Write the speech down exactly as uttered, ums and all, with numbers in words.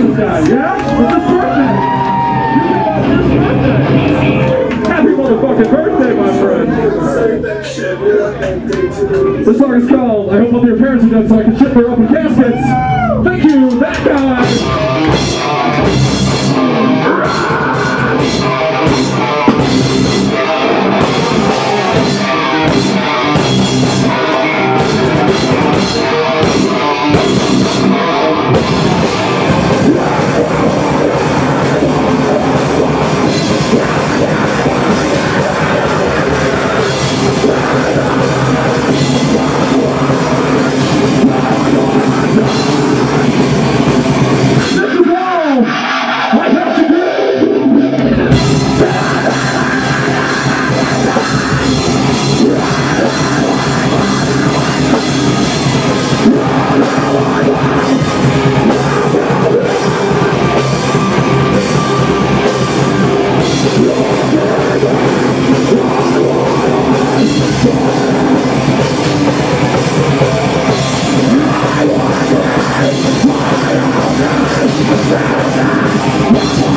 this guy, yeah? It's his birthday! It's his birthday! Happy motherfucking birthday, my friend! This song is called I Hope All Your Parents Are Dead So I Can Ship Their Open Caskets. Thank you, that guy! Yeah.